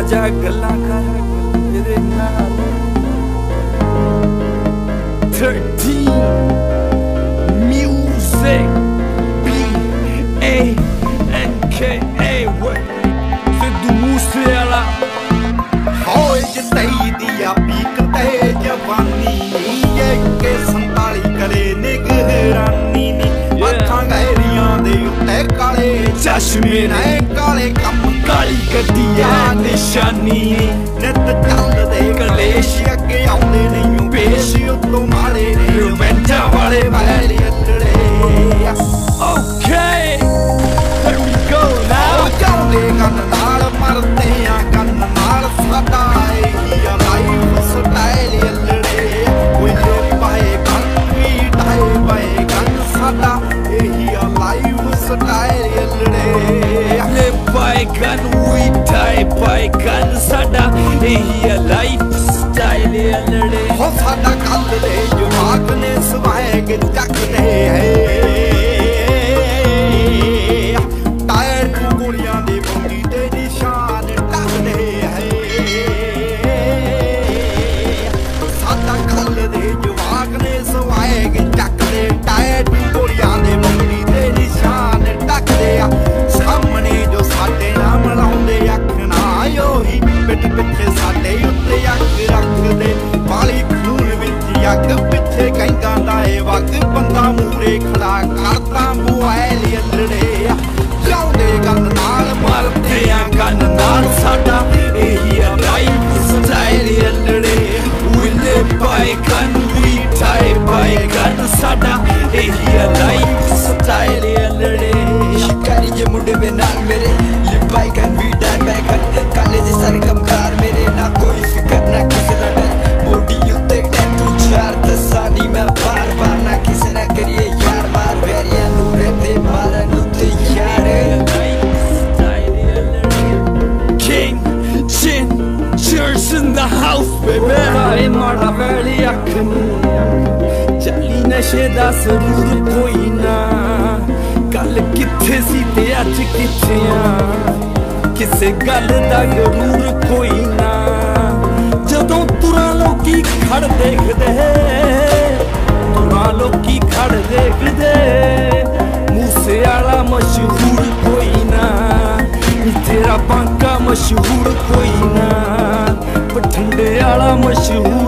जा गल्लां कर मेरे नाल 13 music B-A-N-K-A सिद्धू मूसेवाला होए जिंदगी दिया पीक ते जवानी ये के 47 करे निगरानी नी अखां गहरियां दे उत्ते काले चश्मे ने काले कम काली गड्डिया निशानी नित चलदे कलेश अगे आउंदे नहीं पेश उतों मारे ने रोमांचा वाले वाले अतड़े Okay, here we go now. चाउंदे गन नाल मरदे आ गन नाल साडा ही लाइफ स्टाइल अतड़े ओए पाए गन वी ढाए पाए गन साडा ही लाइफ स्टाइल अतड़े ले पाए गन वी ढाए पाए गन साडा ही लाइफ स्टाइल अतड़े हो साडा कल दे जवाक ने स्वैग चकदे है पिछे साडे उत्ते अग रखदे वाली खून विच अग पिछे कहंदा लाए वग बंदा मूरे खड़ा करदा मोबाइल अल्लड़े चाउंदे गल नाल मरदे आ गन नाल साडा एही लाइफ स्टाइल अल्लड़े उले पाए गन वी ढाए पाए गन साडा एही लाइफ स्टाइल अल्लड़े शिकारी जे मुंडे वे नाल मेरे ले पाए गन वी ढाए पाए गन काले जे सारे कमकार मेरे ना कोई फिकर ना किसी दा डर मोटी उत्ते टैटू चार दसानी मैं बार बार ना किसी ना करिए यार मार वेरिया नूरे ते मारन उत्ते यार King Chin Cheers in the house baby हाय माड़ा वेली अख नूं चली नशे दा सरूर कोई ना गल किथे सी ते अज किथे आ किसे गल दा जरूर कोई ना जदों तुरां लोकी खड़ देखदे तुरां लोकी खड़ देखदे मूसेवाला मशहूर कोई ना तेरा बांका मशहूर कोई ना बठिंडे वाला मशहूर